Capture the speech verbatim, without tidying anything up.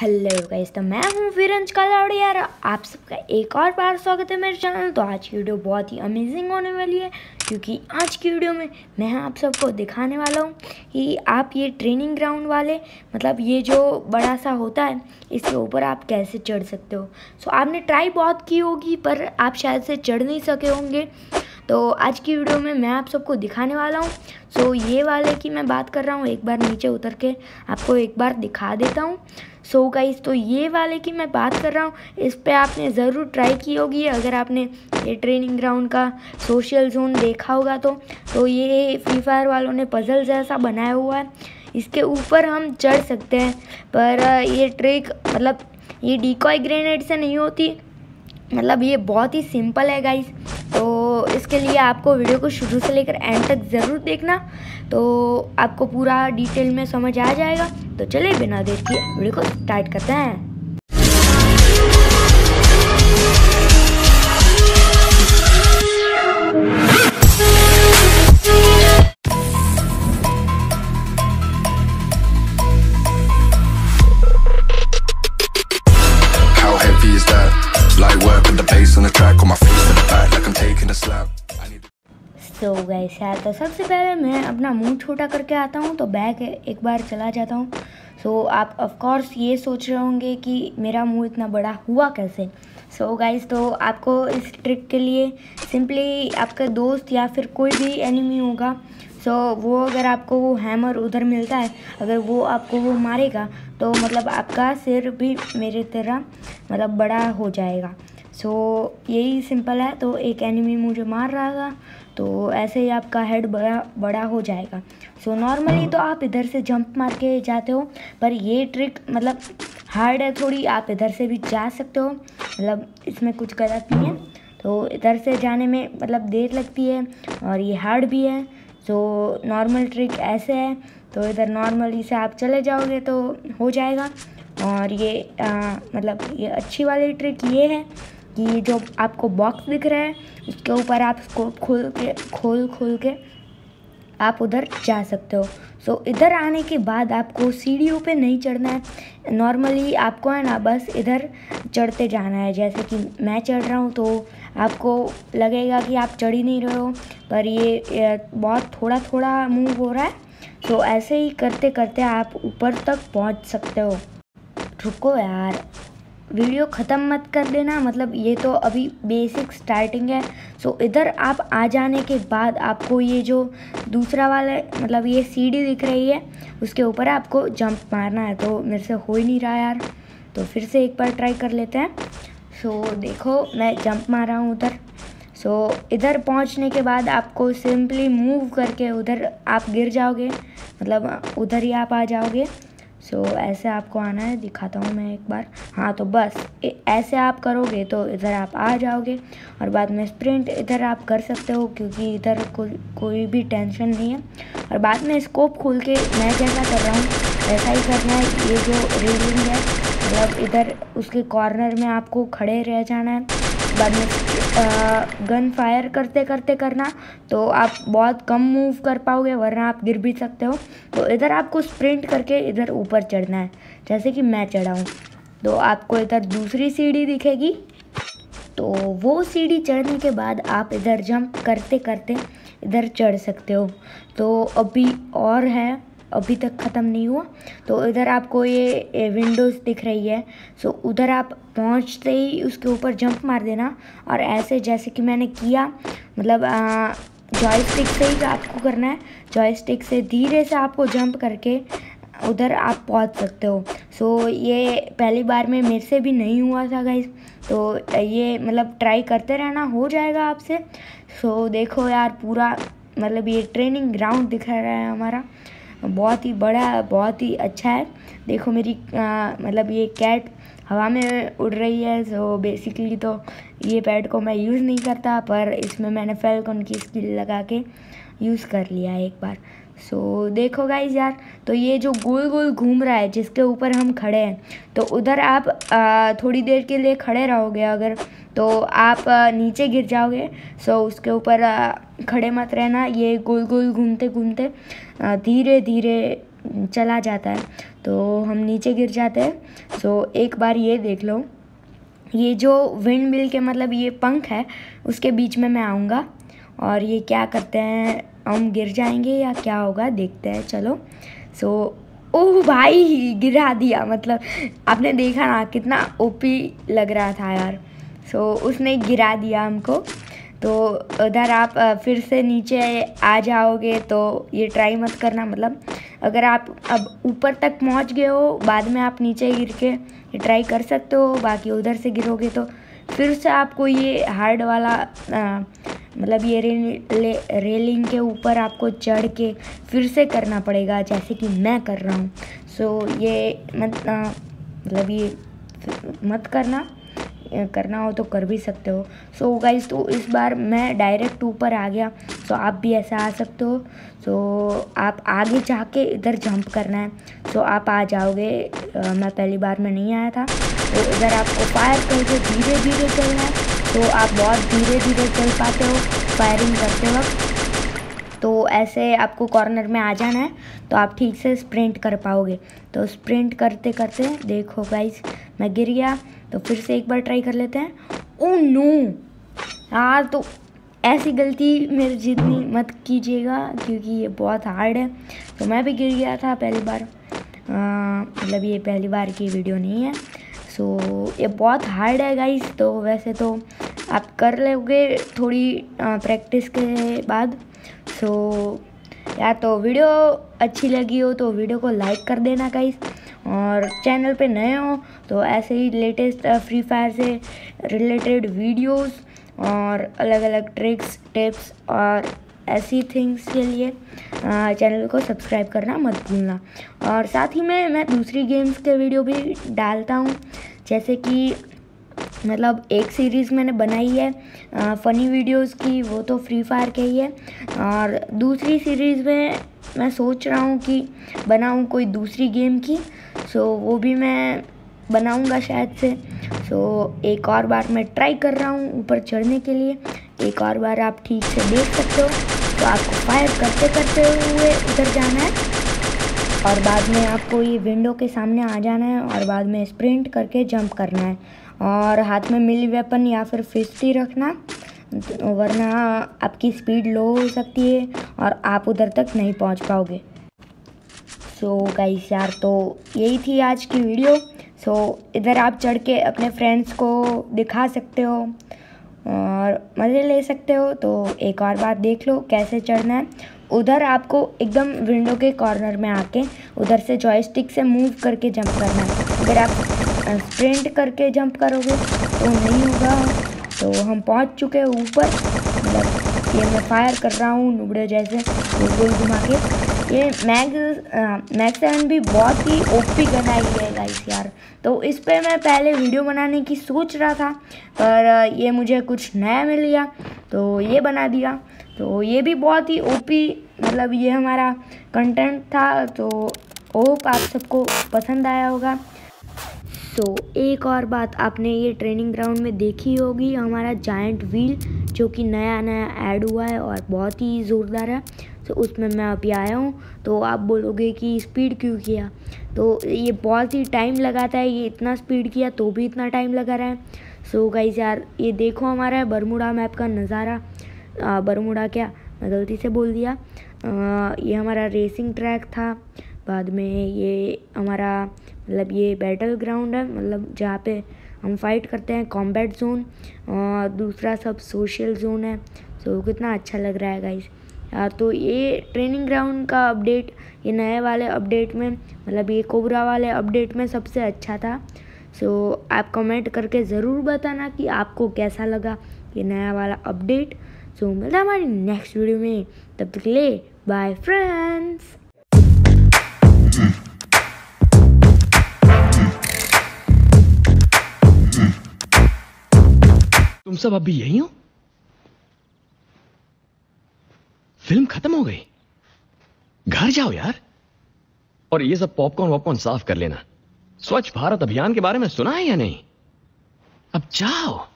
Hello guys, तो मैं हूँ वीरेंज कलाड़ी यार। आप सबका एक और बार स्वागत है मेरे चैनल। तो आज की वीडियो बहुत ही अमेजिंग होने वाली है, क्योंकि आज की वीडियो में मैं आप सबको दिखाने वाला हूँ कि आप ये ट्रेनिंग ग्राउंड वाले मतलब ये जो बड़ा सा होता है इसके ऊपर आप कैसे चढ़ सकते हो। सो आपने ट्राई बहुत की होगी पर आप शायद से चढ़ नहीं सके होंगे। तो आज की वीडियो में मैं आप सबको दिखाने वाला हूँ। सो ये वाले की मैं बात कर रहा हूँ, एक बार नीचे उतर के आपको एक बार दिखा देता हूँ। सो गाइस, तो ये वाले की मैं बात कर रहा हूँ, इस पे आपने ज़रूर ट्राई की होगी। अगर आपने ये ट्रेनिंग ग्राउंड का सोशल जोन देखा होगा तो तो ये फ्री फायर वालों ने पजल जैसा बनाया हुआ है, इसके ऊपर हम चढ़ सकते हैं। पर ये ट्रिक मतलब ये डिकॉय ग्रेनेड से नहीं होती, मतलब ये बहुत ही सिंपल है गाइस। तो इसके लिए आपको वीडियो को शुरू से लेकर एंड तक ज़रूर देखना, तो आपको पूरा डिटेल में समझ आ जाएगा। तो चलिए बिना देर किए वीडियो को स्टार्ट करते हैं। How heavy is that? Light work with the bass on the track, on my face to the back like I'm taking a slap. So guys यार, तो सबसे पहले मैं अपना मुंह छोटा करके आता हूँ, तो बैक एक बार चला जाता हूँ। सो so, आप ऑफ कोर्स ये सोच रहे होंगे कि मेरा मुंह इतना बड़ा हुआ कैसे। सो so, गाइस, तो आपको इस ट्रिक के लिए सिंपली आपका दोस्त या फिर कोई भी एनिमी होगा, सो so, वो अगर आपको वो हैमर उधर मिलता है, अगर वो आपको वो मारेगा तो मतलब आपका सिर भी मेरे तरह मतलब बड़ा हो जाएगा। सो so, यही सिंपल है। तो एक एनिमी मुझे मार रहा था, तो ऐसे ही आपका हेड बड़ा बड़ा हो जाएगा। सो so, नॉर्मली तो आप इधर से जंप मार के जाते हो, पर ये ट्रिक मतलब हार्ड है थोड़ी। आप इधर से भी जा सकते हो, मतलब इसमें कुछ गलत नहीं है। तो इधर से जाने में मतलब देर लगती है और ये हार्ड भी है। सो so, नॉर्मल ट्रिक ऐसे है, तो इधर नॉर्मली से आप चले जाओगे तो हो जाएगा। और ये आ, मतलब ये अच्छी वाली ट्रिक ये है कि जो आपको बॉक्स दिख रहा है उसके ऊपर आप स्कोप खोल के खोल खोल के आप उधर जा सकते हो। सो so, इधर आने के बाद आपको सीढ़ियों पे नहीं चढ़ना है, नॉर्मली आपको है ना बस इधर चढ़ते जाना है। जैसे कि मैं चढ़ रहा हूँ तो आपको लगेगा कि आप चढ़ ही नहीं रहे हो, पर ये, ये बहुत थोड़ा थोड़ा मूव हो रहा है। सो so, ऐसे ही करते करते आप ऊपर तक पहुँच सकते हो। रुको यार, वीडियो ख़त्म मत कर देना, मतलब ये तो अभी बेसिक स्टार्टिंग है। सो so, इधर आप आ जाने के बाद आपको ये जो दूसरा वाला मतलब ये सीढ़ी दिख रही है उसके ऊपर आपको जंप मारना है। तो मेरे से हो ही नहीं रहा यार, तो फिर से एक बार ट्राई कर लेते हैं। सो so, देखो मैं जंप मारा हूँ उधर। सो so, इधर पहुँचने के बाद आपको सिंपली मूव करके उधर आप गिर जाओगे, मतलब उधर ही आप आ जाओगे। सो so, ऐसे आपको आना है, दिखाता हूँ मैं एक बार। हाँ, तो बस ऐसे आप करोगे तो इधर आप आ जाओगे, और बाद में स्प्रिंट इधर आप कर सकते हो, क्योंकि इधर को, कोई भी टेंशन नहीं है। और बाद में स्कोप खोल के मैं जैसा कर रहा हूँ वैसा ही करना है। ये जो रेलिंग है मतलब इधर उसके कॉर्नर में आपको खड़े रह जाना है। बाद में आ, गन फायर करते करते करना, तो आप बहुत कम मूव कर पाओगे, वरना आप गिर भी सकते हो। तो इधर आपको स्प्रिंट करके इधर ऊपर चढ़ना है, जैसे कि मैं चढ़ा हूँ। तो आपको इधर दूसरी सीढ़ी दिखेगी, तो वो सीढ़ी चढ़ने के बाद आप इधर जंप करते करते इधर चढ़ सकते हो। तो अभी और है, अभी तक ख़त्म नहीं हुआ। तो इधर आपको ये विंडोज़ दिख रही है। सो उधर आप पहुंचते ही उसके ऊपर जंप मार देना, और ऐसे जैसे कि मैंने किया, मतलब जॉयस्टिक से ही आपको करना है। जॉयस्टिक से धीरे से आपको जंप करके उधर आप पहुंच सकते हो। सो ये पहली बार में मेरे से भी नहीं हुआ था गाइस, तो ये मतलब ट्राई करते रहना, हो जाएगा आपसे। सो देखो यार, पूरा मतलब ये ट्रेनिंग ग्राउंड दिखा रहा है हमारा, बहुत ही बड़ा, बहुत ही अच्छा है। देखो मेरी आ, मतलब ये कैट हवा में उड़ रही है। सो बेसिकली तो ये पैड को मैं यूज़ नहीं करता, पर इसमें मैंने फैल्कन की स्किल लगा के यूज़ कर लिया है एक बार। सो so, देखो गाइज यार, तो ये जो गोल गोल घूम रहा है जिसके ऊपर हम खड़े हैं, तो उधर आप आ, थोड़ी देर के लिए खड़े रहोगे अगर, तो आप आ, नीचे गिर जाओगे। सो so, उसके ऊपर आ, खड़े मत रहना, ये गोल गोल घूमते घूमते धीरे धीरे चला जाता है तो हम नीचे गिर जाते हैं। सो एक बार ये देख लो, ये जो विंड मिल के मतलब ये पंख है उसके बीच में मैं आऊँगा और ये क्या करते हैं, हम गिर जाएंगे या क्या होगा देखते हैं, चलो। सो ओह भाई गिरा दिया, मतलब आपने देखा ना कितना ओपी लग रहा था यार। सो उसने गिरा दिया हमको। तो उधर आप फिर से नीचे आ जाओगे तो ये ट्राई मत करना, मतलब अगर आप अब ऊपर तक पहुंच गए हो बाद में आप नीचे गिर के ये ट्राई कर सकते हो, बाकी उधर से गिरोगे तो फिर से आपको ये हार्ड वाला आ, मतलब ये रे, रेलिंग के ऊपर आपको चढ़ के फिर से करना पड़ेगा जैसे कि मैं कर रहा हूँ। सो ये मत मतलब ये मत करना, करना हो तो कर भी सकते हो। सो गाइस तो इस बार मैं डायरेक्ट ऊपर आ गया, सो आप भी ऐसा आ सकते हो। सो आप आगे जाके इधर जंप करना है, सो आप आ जाओगे। आ, मैं पहली बार में नहीं आया था, तो इधर आपको फायर करके धीरे धीरे चलना है। तो आप बहुत धीरे धीरे चल पाते हो फायरिंग करते वक्त। तो ऐसे आपको कॉर्नर में आ जाना है तो आप ठीक से स्प्रिंट कर पाओगे। तो स्प्रिंट करते करते देखो गाइस मैं गिर गया, तो फिर से एक बार ट्राई कर लेते हैं। ओह नो यार, तो ऐसी गलती मेरे जितनी मत कीजिएगा क्योंकि ये बहुत हार्ड है। तो मैं भी गिर गया था पहली बार, मतलब ये पहली बार की वीडियो नहीं है। सो ये बहुत हार्ड है गाइस। तो वैसे तो आप कर लोगे थोड़ी प्रैक्टिस के बाद। सो यार तो वीडियो अच्छी लगी हो तो वीडियो को लाइक कर देना गाइस, और चैनल पे नए हो तो ऐसे ही लेटेस्ट फ्री फायर से रिलेटेड वीडियोस और अलग अलग ट्रिक्स टिप्स और ऐसी थिंग्स के लिए चैनल को सब्सक्राइब करना मत भूलना। और साथ ही में मैं दूसरी गेम्स के वीडियो भी डालता हूँ, जैसे कि मतलब एक सीरीज़ मैंने बनाई है फ़नी वीडियोस की, वो तो फ्री फायर के ही है। और दूसरी सीरीज़ में मैं सोच रहा हूँ कि बनाऊँ कोई दूसरी गेम की, सो वो भी मैं बनाऊँगा शायद से। सो एक और बार मैं ट्राई कर रहा हूँ ऊपर चढ़ने के लिए, एक और बार आप ठीक से देख सकते हो। तो आपको फायर करते करते हुए उधर जाना है और बाद में आपको ये विंडो के सामने आ जाना है और बाद में स्प्रिंट करके जंप करना है और हाथ में मिली वेपन या फिर फिस्ट ही रखना, वरना आपकी स्पीड लो हो सकती है और आप उधर तक नहीं पहुंच पाओगे। सो गाइस यार तो यही थी आज की वीडियो। सो इधर आप चढ़ के अपने फ्रेंड्स को दिखा सकते हो और मज़े ले सकते हो। तो एक और बार देख लो कैसे चढ़ना है। उधर आपको एकदम विंडो के कॉर्नर में आके उधर से जॉयस्टिक से मूव करके जंप करना है। अगर आप स्प्रिंट करके जंप करोगे तो नहीं होगा। तो हम पहुंच चुके हैं ऊपर, मतलब ये मैं फायर कर रहा हूँ नुबड़े जैसे गोल गोल घुमा के। ये मैक्स मैक्स सेवन भी बहुत ही ओपी गन आई है गाइस यार। तो इस पे मैं पहले वीडियो बनाने की सोच रहा था, पर ये मुझे कुछ नया मिल गया तो ये बना दिया। तो ये भी बहुत ही ओपी, मतलब ये हमारा कंटेंट था। तो होप आप सबको पसंद आया होगा। तो एक और बात आपने ये ट्रेनिंग ग्राउंड में देखी होगी, हमारा जायंट व्हील जो कि नया नया ऐड हुआ है और बहुत ही ज़ोरदार है। तो उसमें मैं अभी आया हूँ। तो आप बोलोगे कि स्पीड क्यों किया, तो ये बहुत ही टाइम लगाता है, ये इतना स्पीड किया तो भी इतना टाइम लगा रहा है। सो गाइस यार ये देखो हमारा बरमूडा मैप का नज़ारा, बरमूडा क्या मैं गलती से बोल दिया। आ, ये हमारा रेसिंग ट्रैक था, बाद में ये हमारा मतलब ये बैटल ग्राउंड है, मतलब जहाँ पे हम फाइट करते हैं, कॉम्बैट जोन, और दूसरा सब सोशल जोन है। सो कितना अच्छा लग रहा है गाइस यार। तो ये ट्रेनिंग ग्राउंड का अपडेट ये नए वाले अपडेट में, मतलब ये कोबरा वाले अपडेट में सबसे अच्छा था। सो आप कमेंट करके ज़रूर बताना कि आपको कैसा लगा ये नया वाला अपडेट। सो मिलता है हमारी नेक्स्ट वीडियो में, तब तक के लिए बाय फ्रेंड्स। तुम सब अभी यही हो? फिल्म खत्म हो गई? घर जाओ यार। और ये सब पॉपकॉर्न वॉपकॉर्न साफ कर लेना। स्वच्छ भारत अभियान के बारे में सुना है या नहीं? अब जाओ।